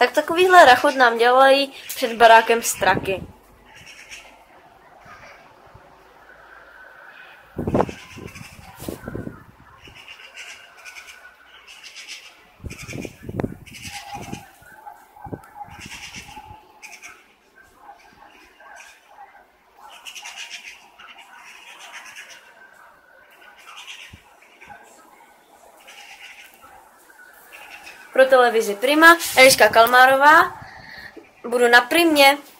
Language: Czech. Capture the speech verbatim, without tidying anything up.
Tak takovýhle rachot nám dělají před barákem straky. Pro televizi Prima, Eliška Kalmárová, budu na Primě.